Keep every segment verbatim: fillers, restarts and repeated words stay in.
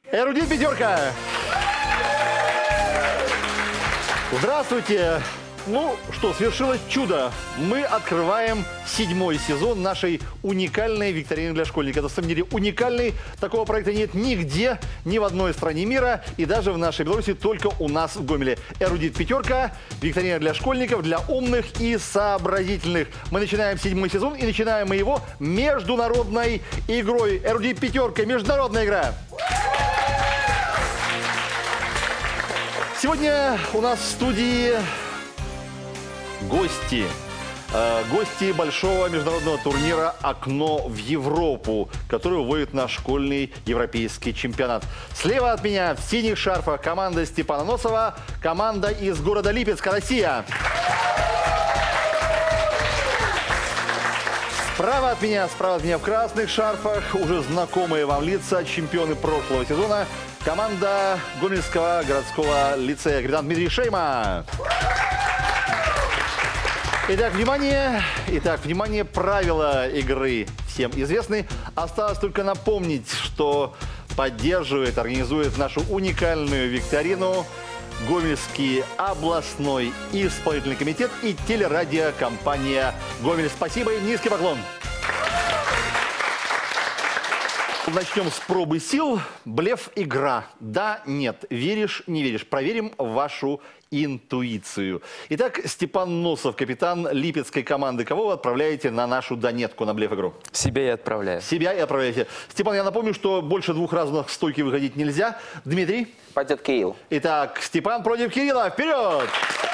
Эрудит пятерка. Здравствуйте. Ну что, свершилось чудо. Мы открываем седьмой сезон нашей уникальной викторины для школьников. На самом деле уникальный. Такого проекта нет нигде, ни в одной стране мира. И даже в нашей Беларуси только у нас в Гомеле. Эрудит пятерка. Викторина для школьников, для умных и сообразительных. Мы начинаем седьмой сезон и начинаем мы его международной игрой. Эрудит пятерка. Международная игра. Сегодня у нас в студии гости. Э, гости большого международного турнира «Окно в Европу», который уводит на школьный европейский чемпионат. Слева от меня в синих шарфах команда Степана Носова, команда из города Липецка, Россия. Справа от меня, справа от меня в красных шарфах уже знакомые вам лица, чемпионы прошлого сезона, команда Гомельского городского лицея. Капитан Дмитрий Шейма. Итак, внимание, итак, внимание, правила игры всем известны. Осталось только напомнить, что поддерживает, организует нашу уникальную викторину Гомельский областной исполнительный комитет и телерадиокомпания «Гомель». Спасибо и низкий поклон. Начнем с пробы сил. Блеф, игра. Да, нет. Веришь, не веришь. Проверим вашу интуицию. Итак, Степан Носов, капитан липецкой команды. Кого вы отправляете на нашу донетку, на блеф-игру? Себя я отправляю. Себя и отправляете. Степан, я напомню, что больше двух раз на стойки выходить нельзя. Дмитрий? Пойдет Кирилл. Итак, Степан против Кирилла. Вперед!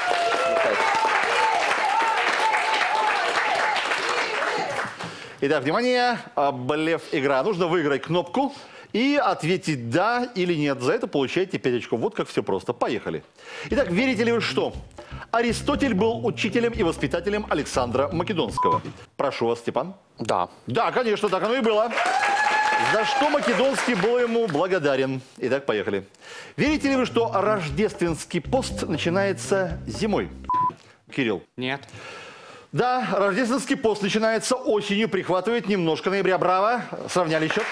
Итак, внимание, блеф-игра. Нужно выиграть кнопку и ответить «да» или «нет». За это получаете пять очков. Вот как все просто. Поехали. Итак, верите ли вы что? Аристотель был учителем и воспитателем Александра Македонского. Прошу вас, Степан. Да. Да, конечно, так оно и было. За что Македонский был ему благодарен. Итак, поехали. Верите ли вы, что рождественский пост начинается зимой? Кирилл. Нет. Да, рождественский пост начинается осенью, прихватывает немножко ноября. Браво, сравняли счет.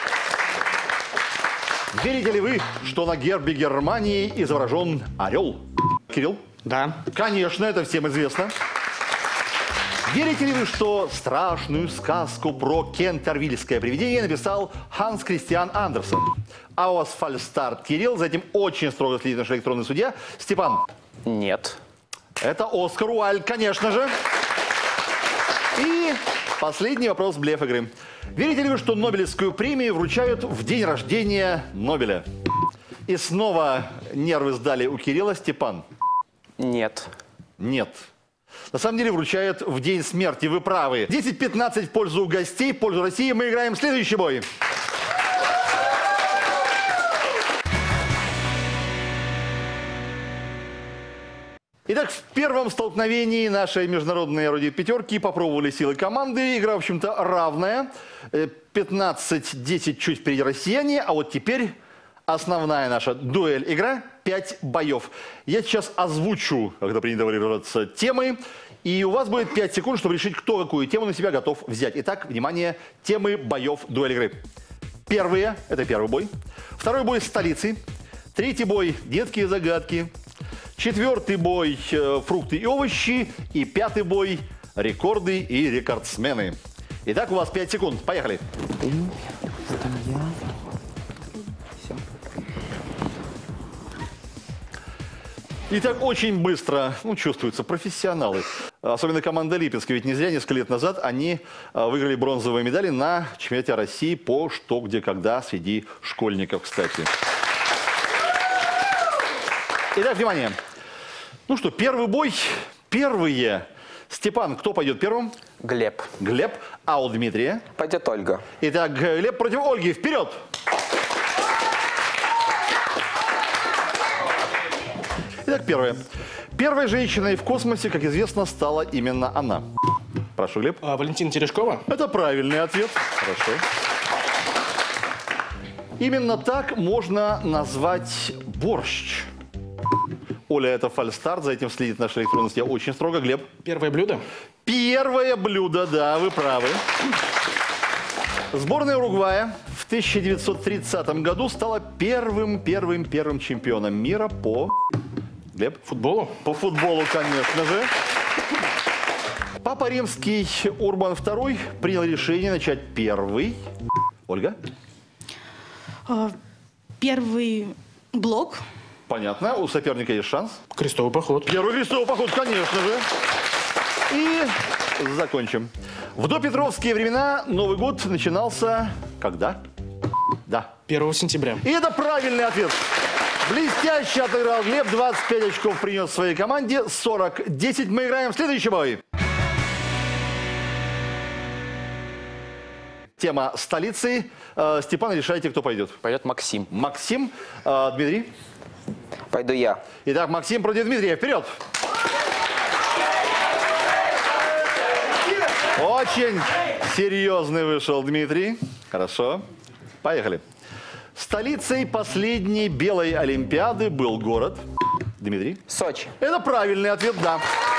Верите ли вы, что на гербе Германии изображен орел? Кирилл? Да. Конечно, это всем известно. Верите ли вы, что страшную сказку про кентервильское привидение написал Ханс Кристиан Андерсен? А у вас фальстарт, Кирилл, за этим очень строго следит наш электронный судья. Степан? Нет. Это Оскар Уайльд, конечно же. И последний вопрос блеф-игры. Верите ли вы, что Нобелевскую премию вручают в день рождения Нобеля? И снова нервы сдали у Кирилла. Степан? Нет. Нет. На самом деле вручают в день смерти. Вы правы. десять пятнадцать в пользу гостей, в пользу России. Мы играем следующий бой. Итак, в первом столкновении нашей международной эрудит пятерки попробовали силы команды. Игра, в общем-то, равная. пятнадцать десять чуть впереди россияне. А вот теперь основная наша дуэль-игра. пять боев. Я сейчас озвучу, когда принято выражаться, темы. И у вас будет пять секунд, чтобы решить, кто какую тему на себя готов взять. Итак, внимание, темы боев дуэль-игры. Первые, это первый бой. Второй бой столицы. Третий бой детские загадки. Четвертый бой – фрукты и овощи. И пятый бой – рекорды и рекордсмены. Итак, у вас пять секунд. Поехали. Итак, очень быстро, ну, чувствуются профессионалы. Особенно команда Липецка. Ведь не зря несколько лет назад они выиграли бронзовые медали на чемпионате России по «Что, где, когда» среди школьников, кстати. Итак, внимание. Ну что, первый бой. Первые. Степан, кто пойдет первым? Глеб. Глеб. А у Дмитрия? Пойдет Ольга. Итак, Глеб против Ольги. Вперед! Итак, первое. Первой женщиной в космосе, как известно, стала именно она. Прошу, Глеб. А, Валентина Терешкова. Это правильный ответ. Хорошо. Именно так можно назвать борщ. Оля, это фальстарт, за этим следит наш электронный судья очень строго. Глеб? Первое блюдо? Первое блюдо, да, вы правы. Сборная Уругвая в тысяча девятьсот тридцатом году стала первым, первым, первым чемпионом мира по... Глеб? Футболу? По футболу, конечно же. Папа Римский Урбан второй принял решение начать первый. Ольга? Э, Первый блок. Понятно. У соперника есть шанс. Крестовый поход. Первый крестовый поход, конечно же. И закончим. В допетровские времена Новый год начинался когда? Да. первого сентября. И это правильный ответ. Блестяще отыграл Глеб. двадцать пять очков принес своей команде. сорок десять. Мы играем в следующий бой. Тема столицы. Э, Степан, решайте, кто пойдет. Пойдет Максим. Максим. Э, Дмитрий. Пойду я. Итак, Максим против Дмитрия. Вперед! Очень серьезный вышел Дмитрий. Хорошо. Поехали. Столицей последней белой Олимпиады был город. Дмитрий. Сочи. Это правильный ответ, да.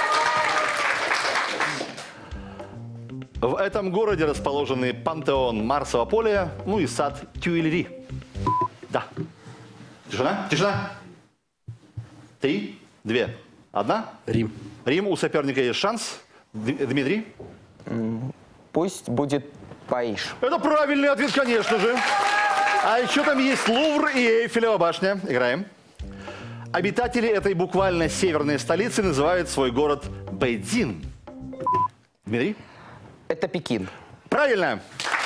В этом городе расположены пантеон Марсового поля, ну и сад Тюильри. Да. Тишина, тишина. Три, две, одна. Рим. Рим, у соперника есть шанс. Д- Дмитрий. Пусть будет Париж. Это правильный ответ, конечно же. А еще там есть Лувр и Эйфелева башня. Играем. Обитатели этой буквально северной столицы называют свой город Бейдзин. Дмитрий. Это Пекин. Правильно.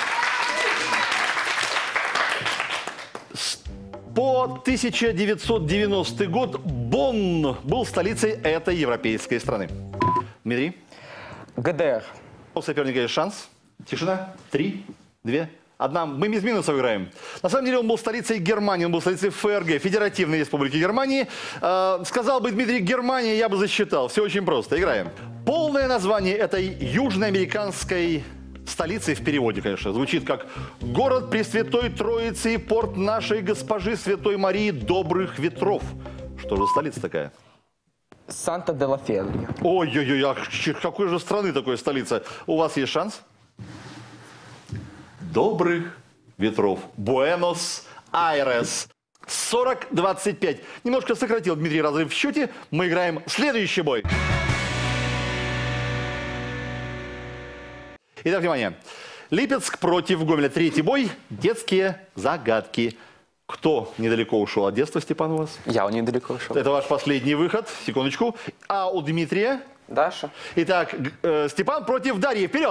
С- По тысяча девятьсот девяностый год Бонн был столицей этой европейской страны. Дмитрий. ГДР. У соперника есть шанс. Тишина. Три, две, одна. Мы без минусов играем. На самом деле он был столицей Германии, он был столицей ФРГ, Федеративной Республики Германии. Э, сказал бы Дмитрий Германия, я бы засчитал. Все очень просто. Играем. Полное название этой южноамериканской столицы в переводе, конечно, звучит как «Город Пресвятой Троицы и порт нашей госпожи Святой Марии Добрых Ветров». Что за столица такая? Санта-де-ла-Феррия. Ой-ой-ой, а ч- какой же страны такой столица? У вас есть шанс? Добрых ветров. Буэнос-Айрес. сорок двадцать пять. Немножко сократил Дмитрий разрыв в счете. Мы играем следующий бой. Итак, внимание. Липецк против Гомеля. Третий бой. Детские загадки. Кто недалеко ушел от детства, Степан, у вас? Я у недалеко ушел. Это ваш последний выход. Секундочку. А у Дмитрия? Даша. Итак, г- э, Степан против Дарьи. Вперед!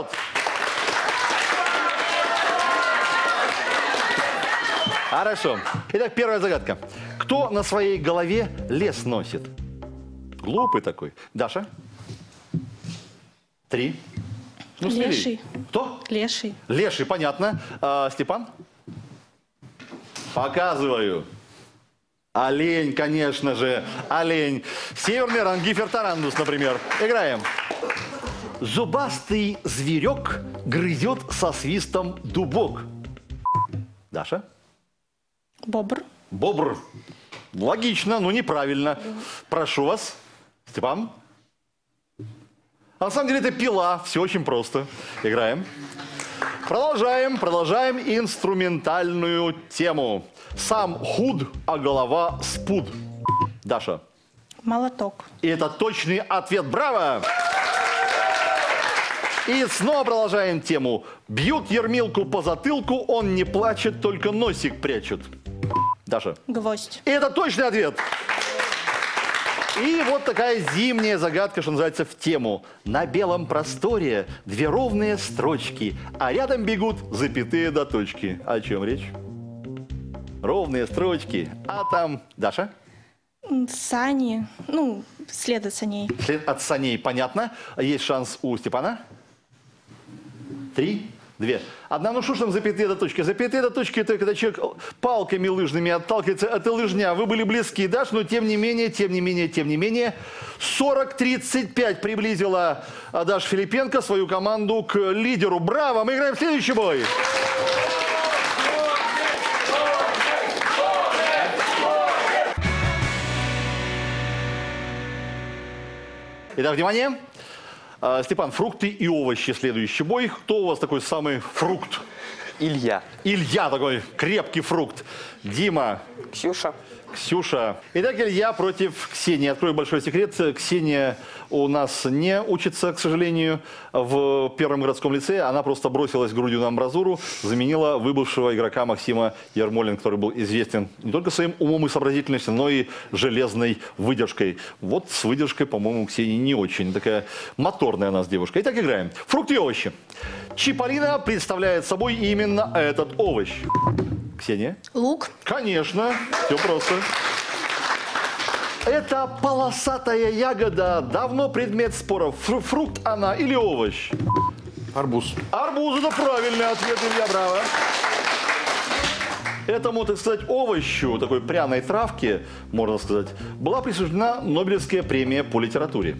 Хорошо. Итак, первая загадка. Кто на своей голове лес носит? Глупый такой. Даша? Три. Ну, смелей. Леший. Кто? Леший. Леший, понятно. А, Степан? Показываю. Олень, конечно же. Олень. Северный рангифер тарандус, например. Играем. Зубастый зверек грызет со свистом дубок. Даша? Бобр. Бобр. Логично, но неправильно. Прошу вас. Степан? А на самом деле это пила. Все очень просто. Играем. Продолжаем, продолжаем инструментальную тему. Сам худ, а голова спуд. Даша. Молоток. И это точный ответ. Браво! И снова продолжаем тему. Бьют Ермилку по затылку, он не плачет, только носик прячет. Даша. Гвоздь. И это точный ответ. И вот такая зимняя загадка, что называется, в тему. На белом просторе две ровные строчки, а рядом бегут запятые до точки. О чем речь? Ровные строчки, а там... Даша? М, Сани. Ну, след от саней. След от саней, понятно. Есть шанс у Степана? Три, две. Одна, ну что ж там запятые до точки? Запятые до точки – это когда человек палками лыжными отталкивается от лыжня. Вы были близки, Даш, но тем не менее, тем не менее, тем не менее. сорок тридцать пять приблизила а, Даша Филипенко свою команду к лидеру. Браво! Мы играем в следующий бой. Итак, внимание. А, Степан, фрукты и овощи. Следующий бой. Кто у вас такой самый фрукт? Илья. Илья такой крепкий фрукт. Дима. Ксюша. Ксюша. Итак, Илья против Ксении. Открою большой секрет. Ксения у нас не учится, к сожалению, в Первом городском лицее. Она просто бросилась грудью на амбразуру, заменила выбывшего игрока Максима Ермолина, который был известен не только своим умом и сообразительностью, но и железной выдержкой. Вот с выдержкой, по-моему, Ксения не очень. Такая моторная у нас девушка. Итак, играем. Фрукты и овощи. Чиполлино представляет собой именно этот овощ. Ксения? Лук. Конечно, все просто. Это полосатая ягода, давно предмет споров. Фру фрукт она или овощ? Арбуз. Арбуз – это правильный ответ, Илья, браво. Этому, так сказать, овощу, такой пряной травке, можно сказать, была присуждена Нобелевская премия по литературе.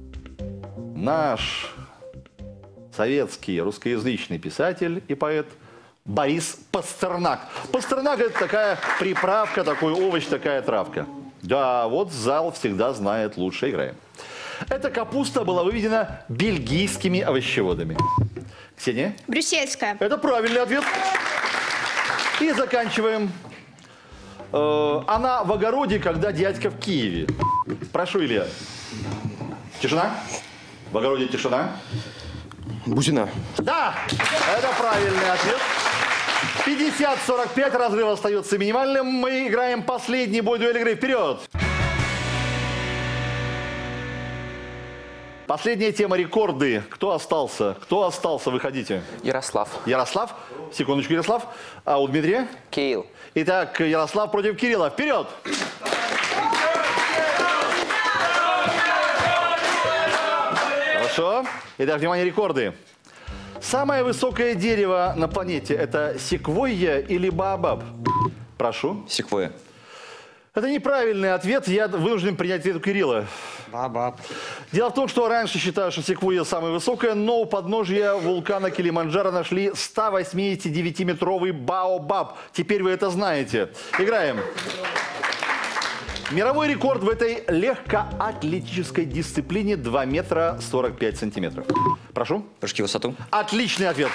Наш советский русскоязычный писатель и поэт Борис Пастернак. Пастернак – это такая приправка, такой овощ, такая травка. Да, вот зал всегда знает лучше. Играем. Эта капуста была выведена бельгийскими овощеводами. Ксения? Брюссельская. Это правильный ответ. И заканчиваем. Э, она в огороде, когда дядька в Киеве. Прошу, Илья. Тишина? В огороде тишина? Бузина. Да, это правильный ответ. пятьдесят сорок пять, разрыв остается минимальным. Мы играем последний бой дуэль игры. Вперед! Последняя тема — рекорды. Кто остался? Кто остался? Выходите. Ярослав. Ярослав. Секундочку, Ярослав. А у Дмитрия? Кирилл. Итак, Ярослав против Кирилла. Вперед! Хорошо. Итак, внимание, рекорды. Самое высокое дерево на планете – это секвойя или баобаб? Прошу. Секвойя. Это неправильный ответ. Я вынужден принять ответ у Кирилла. Баобаб. Дело в том, что раньше считали, что секвойя самая высокая, но у подножия вулкана Килиманджаро нашли сто восьмидесятидевятиметровый баобаб. Теперь вы это знаете. Играем. Мировой рекорд в этой легкоатлетической дисциплине два метра сорок пять сантиметров. Прошу. Прыжки в высоту. Отличный ответ.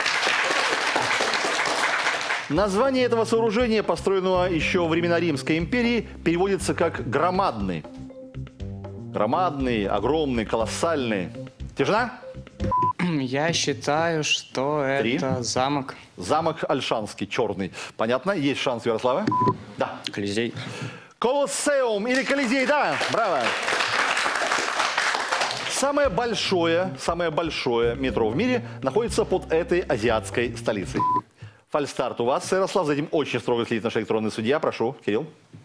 Название этого сооружения, построенного еще во времена Римской империи, переводится как «громадный». Громадный, огромный, колоссальный. Тишина? Я считаю, что Три. это замок. Замок Ольшанский, черный. Понятно? Есть шанс у Ярослава? Да. Колизей. Колоссеум или Колизей, да, браво. Самое большое, самое большое метро в мире находится под этой азиатской столицей. Фальстарт у вас, Ярослав, за этим очень строго следит наш электронный судья. Прошу, Кирилл.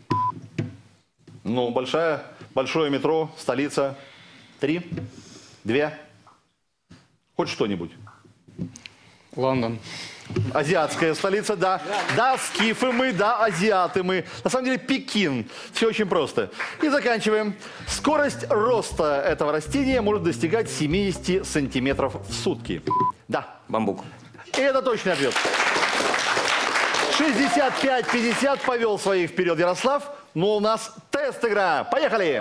Ну, большая, большое метро, столица. Три, две. Хоть что-нибудь. Лондон. Азиатская столица, да. Да, скифы мы, да, азиаты мы. На самом деле Пекин. Все очень просто. И заканчиваем. Скорость роста этого растения может достигать семидесяти сантиметров в сутки. Да. Бамбук. И это точный ответ. шестьдесят пять пятьдесят повел своих вперед Ярослав. Но у нас тест-игра. Поехали!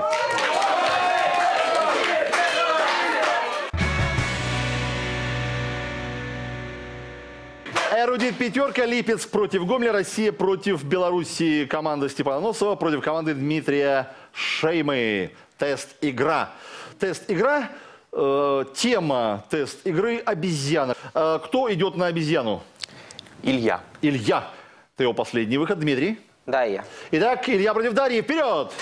Эрудит пятерка, Липецк против Гомеля, Россия против Белоруссии, команда Степана Носова против команды Дмитрия Шеймы. Тест-игра. Тест-игра, э, тема тест-игры – обезьяна. Э, кто идет на обезьяну? Илья. Илья. Это его последний выход. Дмитрий? Да, я. Итак, Илья против Дарьи. Вперед!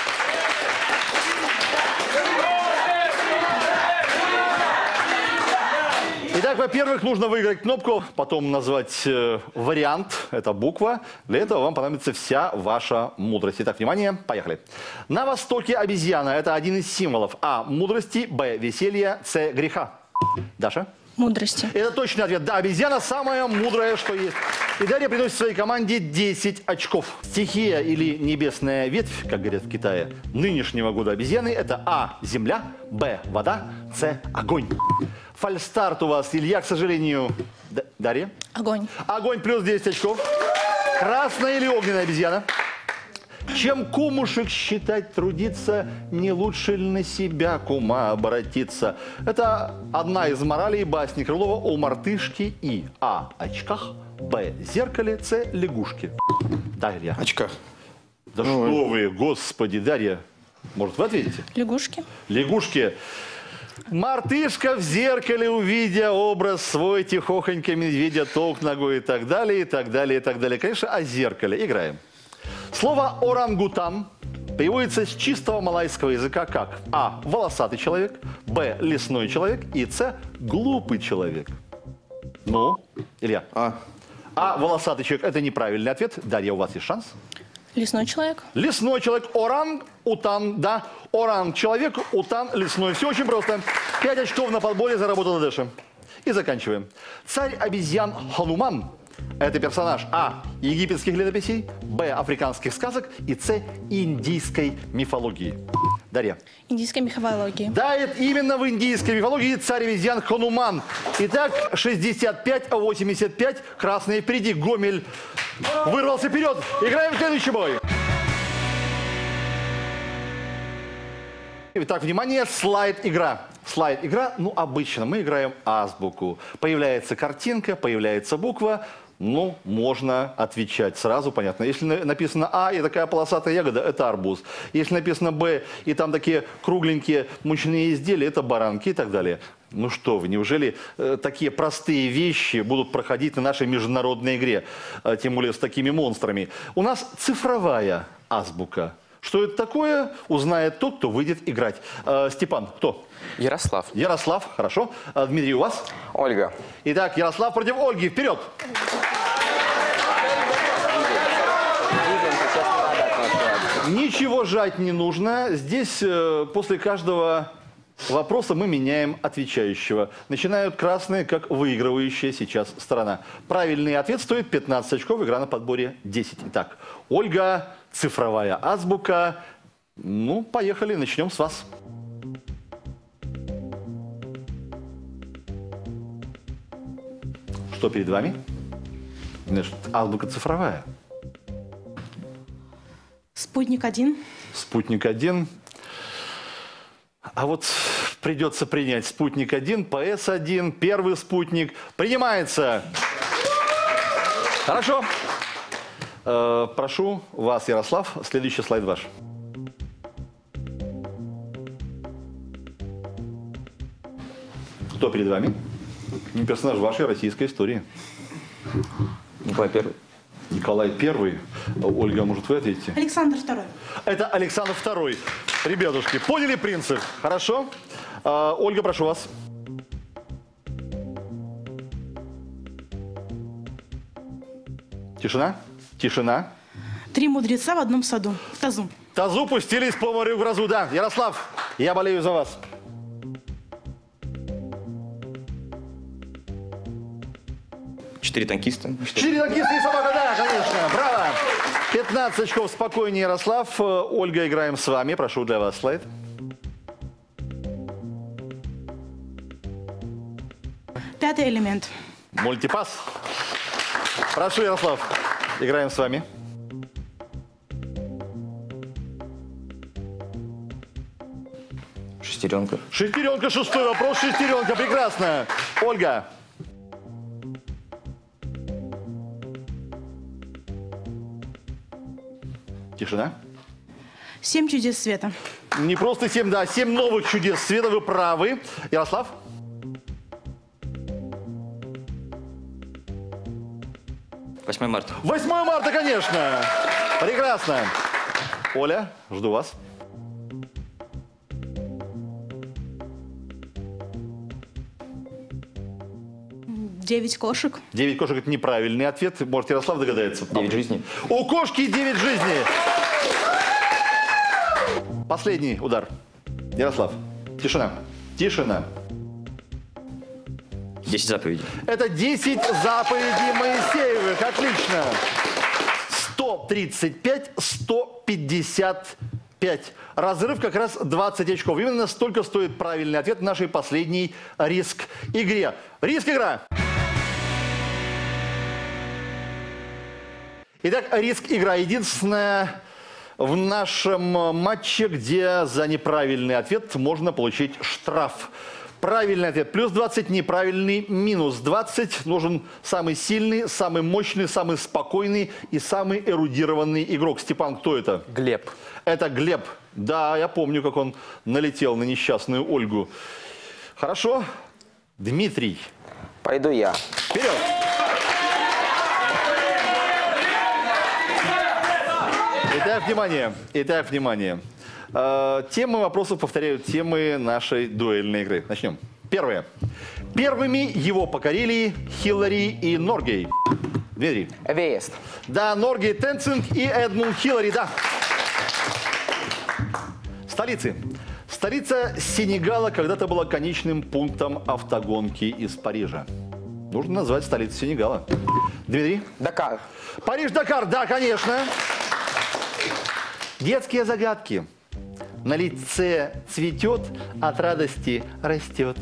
Итак, во-первых, нужно выиграть кнопку, потом назвать э, вариант, это буква. Для этого вам понадобится вся ваша мудрость. Итак, внимание, поехали. На Востоке обезьяна – это один из символов А – мудрости, Б – веселья, С – греха. Даша? Мудрости. Это точный ответ. Да, обезьяна самая мудрая, что есть. И Дарья приносит своей команде десять очков. Стихия или небесная ветвь, как говорят в Китае, нынешнего года обезьяны – это А – земля, Б – вода, С – огонь. Фальстарт у вас, Илья, к сожалению. Д Дарья? Огонь. Огонь плюс десять очков. Красная или огненная обезьяна? Чем кумушек считать трудиться, не лучше ли на себя кума обратиться? Это одна из моралей басни Крылова о мартышке и А очках, Б. Зеркале. С. Лягушки. Да, Илья. Очках. Да что вы, господи, Дарья. Может, вы ответите? Лягушки. Лягушки. Мартышка в зеркале, увидя образ свой, тихохонько медведя толк ногой и так далее, и так далее, и так далее. Конечно, о зеркале. Играем. Слово «орангутан» переводится с чистого малайского языка как А. Волосатый человек, Б. Лесной человек и С. Глупый человек. Ну, Илья. А. А. Волосатый человек – это неправильный ответ. Дарья, у вас есть шанс. Лесной человек. Лесной человек, оранг-утан, да. Оранг-человек, утан, лесной. Все очень просто. Пять очков на подборе заработала Дэша. И заканчиваем. Царь обезьян Хануман – это персонаж А. египетских летописей, Б. африканских сказок и С. индийской мифологии. Дарья. Индийской мифологии. Да, это именно в индийской мифологии царь обезьян Хануман. Итак, шестьдесят пять восемьдесят пять. Красные впереди. Гомель вырвался вперед. Играем в следующий бой. Итак, внимание, слайд-игра. Слайд-игра, ну, обычно мы играем азбуку. Появляется картинка, появляется буква. Ну, можно отвечать сразу, понятно. Если написано А и такая полосатая ягода, это арбуз. Если написано Б и там такие кругленькие мучные изделия, это баранки и так далее. Ну что вы, неужели э, такие простые вещи будут проходить на нашей международной игре, э, тем более с такими монстрами? У нас цифровая азбука. Что это такое, узнает тот, кто выйдет играть. Э, Степан, кто? Ярослав. Ярослав, хорошо. Э, Дмитрий, у вас? Ольга. Итак, Ярослав против Ольги. Вперед! Ничего жать не нужно. Здесь э, после каждого вопроса мы меняем отвечающего. Начинают красные, как выигрывающая сейчас сторона. Правильный ответ стоит пятнадцать очков. Игра на подборе десять. Итак, Ольга, цифровая азбука. Ну, поехали, начнем с вас. Что перед вами? Значит, азбука цифровая. Спутник один. Спутник один. А вот придется принять спутник один, ПС один, первый спутник. Принимается. Хорошо. Э, прошу вас, Ярослав, следующий слайд ваш. Кто перед вами? Персонаж вашей российской истории. Николай Первый. Николай Первый. Ольга, может, вы ответите? Александр Второй. Это Александр Второй. Ребятушки, поняли принцип? Хорошо. А, Ольга, прошу вас. Тишина? Тишина. Три мудреца в одном саду. Тазу. Тазу пустились по морю в грозу. Да, Ярослав, я болею за вас. Четыре танкиста. Четыре танкиста и собака, да, конечно. Браво. пятнадцать очков спокойнее, Ярослав. Ольга, играем с вами. Прошу для вас слайд. Пятый элемент. Мультипас. Прошу, Ярослав. Играем с вами. Шестеренка. Шестеренка, шестой вопрос. Шестеренка, прекрасно. Ольга. Тишина. Семь чудес света. Не просто семь, да, семь новых чудес света, вы правы. Ярослав? восьмое марта. восьмое марта, конечно. Прекрасно. Оля, жду вас. Девять кошек. Девять кошек – это неправильный ответ. Может, Ярослав догадается? Девять жизней. У кошки девять жизней. Последний удар. Ярослав, тишина. Тишина. Десять заповедей. Это десять заповедей Моисеевых. Отлично. сто тридцать пять, сто пятьдесят пять. Разрыв как раз двадцать очков. Именно столько стоит правильный ответ в нашей последней риск-игре. Риск-игра. Итак, риск-игра. Единственная в нашем матче, где за неправильный ответ можно получить штраф. Правильный ответ плюс двадцать, неправильный минус двадцать. Нужен самый сильный, самый мощный, самый спокойный и самый эрудированный игрок. Степан, кто это? Глеб. Это Глеб. Да, я помню, как он налетел на несчастную Ольгу. Хорошо. Дмитрий. Пойду я. Вперед! Итак, внимание. Итак, внимание. Э, темы вопросов повторяют темы нашей дуэльной игры. Начнем. Первое. Первыми его покорили Хиллари и Норгей. Дмитрий. Эверест. Да, Норгей Тенцинг и Эдмунд Хиллари, да. Столицы. Столица Сенегала когда-то была конечным пунктом автогонки из Парижа. Нужно назвать столицу Сенегала. Дмитрий. Дакар. Париж-Дакар, да, конечно. Детские загадки. На лице цветет, от радости растет.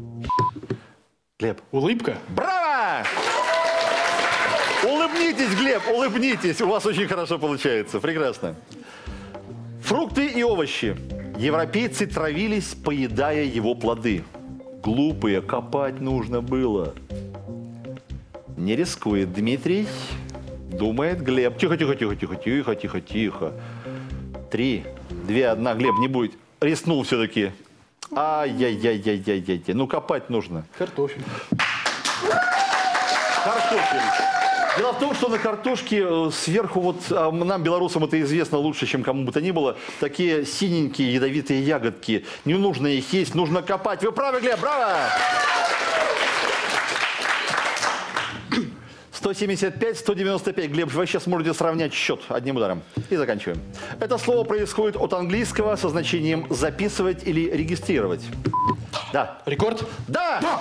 Глеб. Улыбка? Браво! Улыбнитесь, Глеб, улыбнитесь. У вас очень хорошо получается. Прекрасно. Фрукты и овощи. Европейцы травились, поедая его плоды. Глупые, копать нужно было. Не рискует Дмитрий. Думает Глеб. Тихо, тихо, тихо, тихо, тихо, тихо, тихо. Три, две, одна. Глеб не будет. Рискнул все-таки. Ай-яй-яй-яй-яй-яй. Ну, копать нужно. Картофель. Картофель. Дело в том, что на картошке э, сверху, вот а нам, белорусам, это известно лучше, чем кому бы то ни было, такие синенькие ядовитые ягодки. Не нужно их есть, нужно копать. Вы правы, Глеб, браво! сто семьдесят пять, сто девяносто пять. Глеб, вы сейчас можете сравнять счет одним ударом. И заканчиваем. Это слово происходит от английского со значением «записывать» или «регистрировать». Да. Рекорд? Да! Да!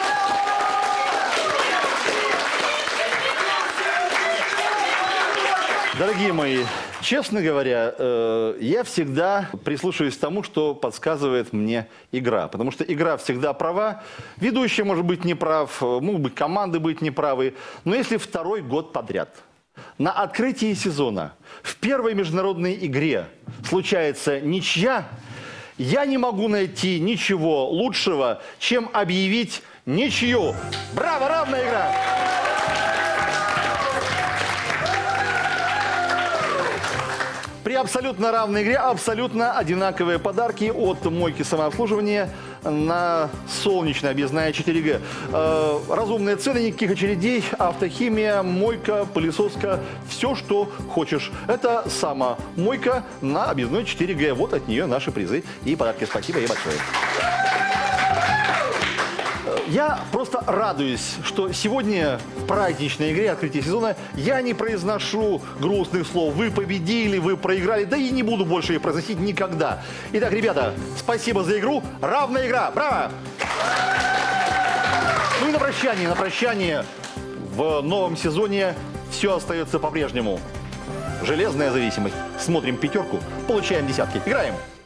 Дорогие мои, честно говоря, э, я всегда прислушиваюсь к тому, что подсказывает мне игра. Потому что игра всегда права, ведущий может быть неправ, могут быть команды быть неправы. Но если второй год подряд на открытии сезона в первой международной игре случается ничья, я не могу найти ничего лучшего, чем объявить ничью. Браво, равная игра! При абсолютно равной игре абсолютно одинаковые подарки от мойки самообслуживания на солнечная объездная четыре гэ. Э, разумные цены, никаких очередей, автохимия, мойка, пылесоска, все, что хочешь. Это сама мойка на объездной четыре гэ. Вот от нее наши призы и подарки. Спасибо ей большое. Я просто радуюсь, что сегодня в праздничной игре открытия сезона я не произношу грустных слов. Вы победили, вы проиграли, да и не буду больше их произносить никогда. Итак, ребята, спасибо за игру. Равная игра. Браво! Ну и на прощание, на прощание в новом сезоне все остается по-прежнему. Железная зависимость. Смотрим пятерку, получаем десятки. Играем.